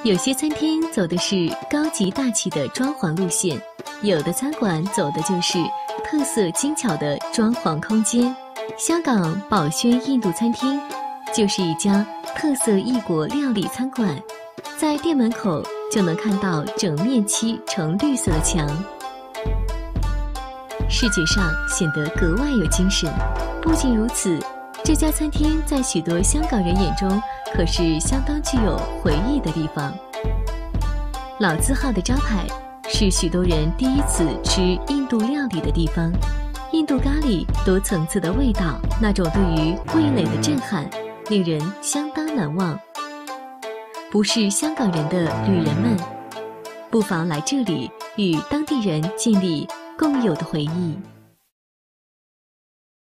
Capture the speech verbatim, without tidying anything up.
有些餐厅走的是高级大气的装潢路线，有的餐馆走的就是特色精巧的装潢空间。香港宝轩印度餐厅就是一家特色异国料理餐馆，在店门口就能看到整面漆呈绿色的墙，视觉上显得格外有精神。不仅如此，这家餐厅在许多香港人眼中可是相当具有回忆的地方。老字号的招牌是许多人第一次吃印度料理的地方。印度咖喱多层次的味道，那种对于味蕾的震撼令人相当难忘。不是香港人的旅人们，不妨来这里与当地人建立共有的回忆。